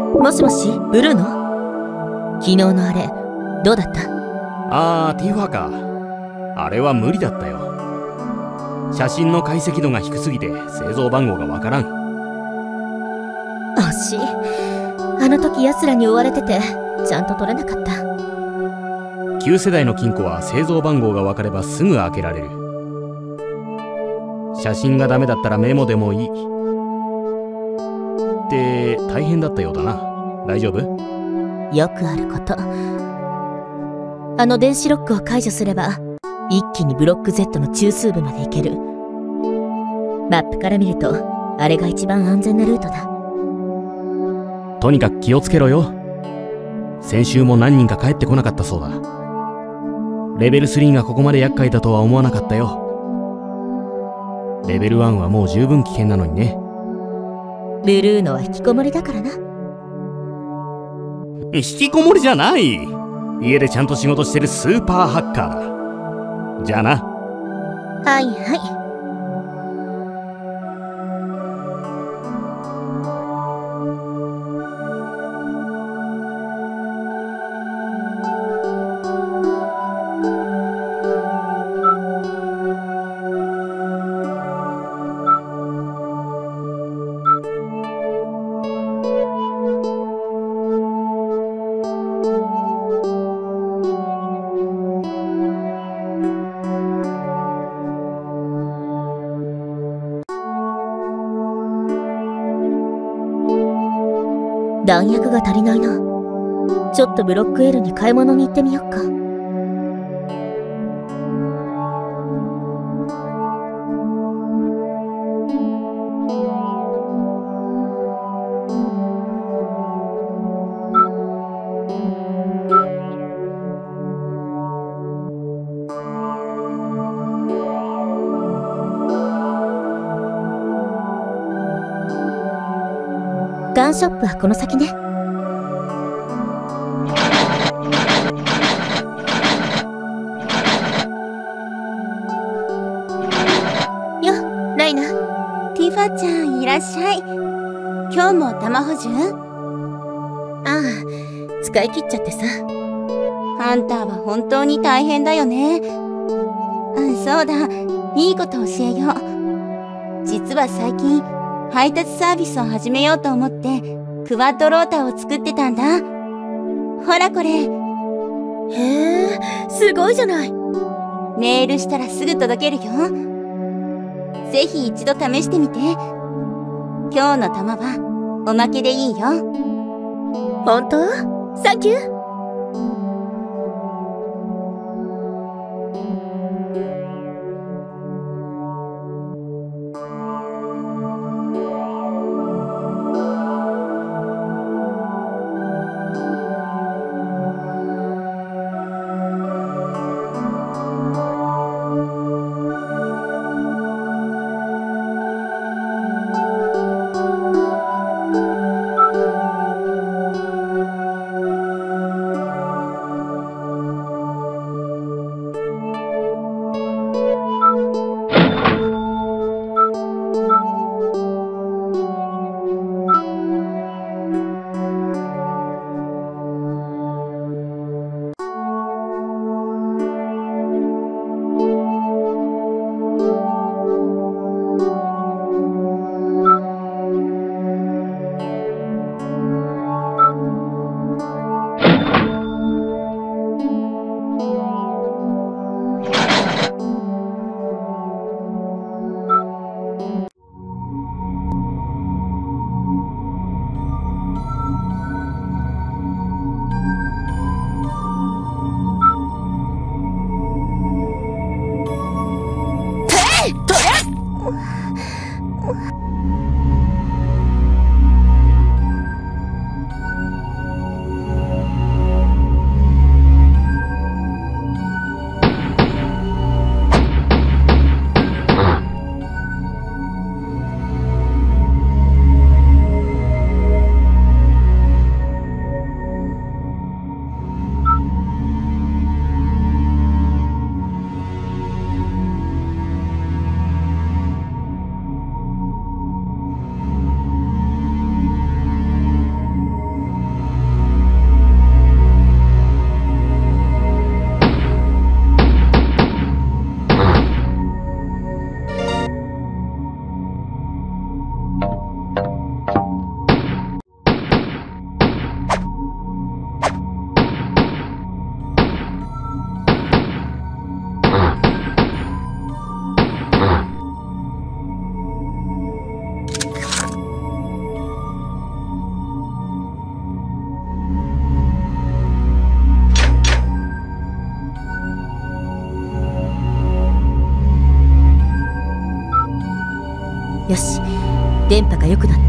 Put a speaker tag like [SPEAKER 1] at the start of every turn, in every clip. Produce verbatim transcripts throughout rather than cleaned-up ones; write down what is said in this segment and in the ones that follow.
[SPEAKER 1] もしもし、ブルーノ？昨日のあれ、どうだった？
[SPEAKER 2] あー、ティファか。あれは無理だったよ。写真の解析度が低すぎて製造番号がわからん。
[SPEAKER 1] 惜しい。あの時奴らに追われててちゃんと取れなかった。
[SPEAKER 2] 旧世代の金庫は製造番号が分かればすぐ開けられる。写真がダメだったらメモでもいいって大変だったようだな。大丈夫？
[SPEAKER 1] よくあること。あの電子ロックを解除すれば一気にブロック Z の中枢部まで行ける。マップから見るとあれが一番安全なルートだ。
[SPEAKER 2] とにかく気をつけろよ。先週も何人か帰ってこなかったそうだ。レベルスリーがここまで厄介だとは思わなかったよ。レベルワンはもう十分危険なのにね。
[SPEAKER 1] ブルーノは引きこもりだからな。
[SPEAKER 2] 引きこもりじゃない。家でちゃんと仕事してるスーパーハッカーだ。じゃあな。
[SPEAKER 1] はいはい。弾薬が足りないな。ちょっとブロック L に買い物に行ってみよっか。ガンショップはこの先ね。よ、ライナ。
[SPEAKER 3] ティファちゃんいらっしゃい。今日も玉補充？
[SPEAKER 1] ああ、使い切っちゃってさ。
[SPEAKER 3] ハンターは本当に大変だよね。うん、そうだ、いいこと教えよう。実は最近配達サービスを始めようと思ってクワッドローターを作ってたんだ。ほらこれ。
[SPEAKER 1] へえ、すごいじゃない。
[SPEAKER 3] メールしたらすぐ届けるよ。ぜひ一度試してみて。今日の玉はおまけでいいよ。
[SPEAKER 1] 本当？サンキュー。 電波が良くなった。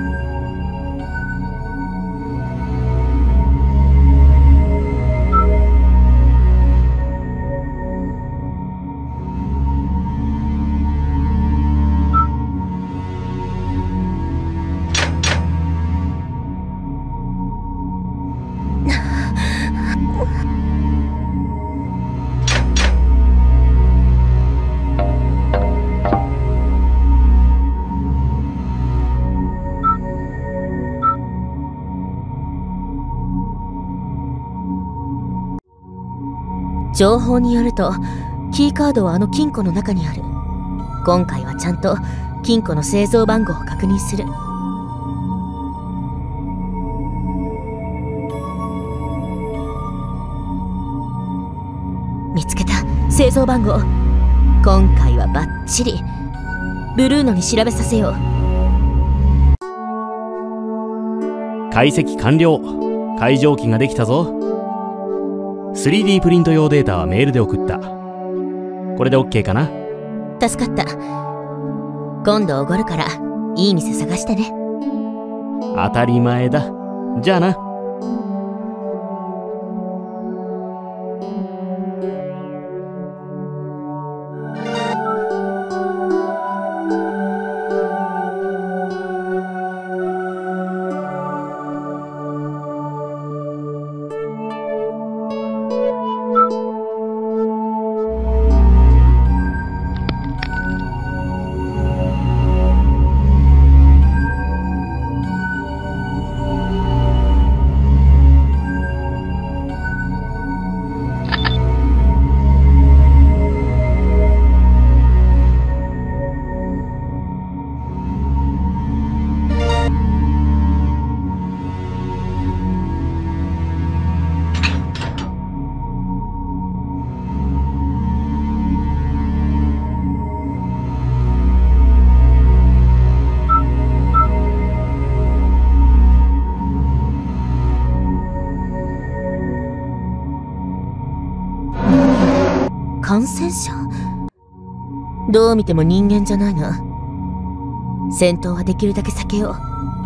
[SPEAKER 1] 情報によると、キーカードはあの金庫の中にある。今回はちゃんと金庫の製造番号を確認する。見つけた。製造番号。今回はバッチリ。ブルーノに調べさせよう。
[SPEAKER 2] 解析完了。解錠機ができたぞ。スリーディー プリント用データはメールで送った。これで オーケー かな。
[SPEAKER 1] 助かった。今度おごるからいい店探してね。
[SPEAKER 2] 当たり前だ。じゃあな。
[SPEAKER 1] 感染者？どう見ても人間じゃないな。戦闘はできるだけ避けよう。